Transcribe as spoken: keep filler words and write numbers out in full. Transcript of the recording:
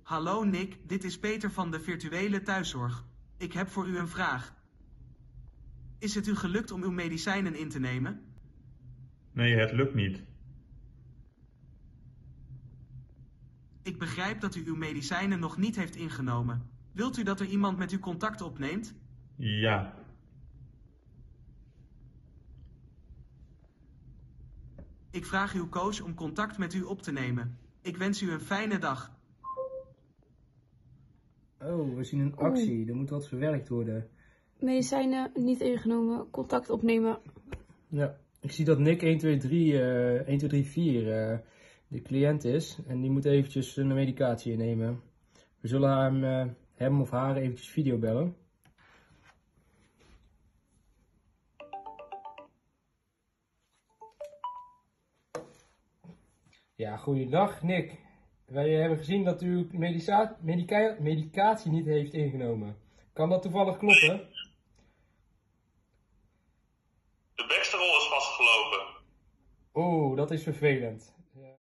Hallo Nick, dit is Peter van de virtuele thuiszorg. Ik heb voor u een vraag. Is het u gelukt om uw medicijnen in te nemen? Nee, het lukt niet. Ik begrijp dat u uw medicijnen nog niet heeft ingenomen. Wilt u dat er iemand met u contact opneemt? Ja. Ik vraag uw coach om contact met u op te nemen. Ik wens u een fijne dag. Oh, we zien een actie. Er moet wat verwerkt worden. Medicijnen niet ingenomen, contact opnemen. Ja, ik zie dat Nick een twee drie, uh, een twee drie vier uh, de cliënt is. En die moet eventjes een medicatie innemen. We zullen hem, uh, hem of haar eventjes video bellen. Ja, goeiedag Nick. Wij hebben gezien dat u medica medica medicatie niet heeft ingenomen. Kan dat toevallig kloppen? De Baxterol is vastgelopen. Oeh, dat is vervelend.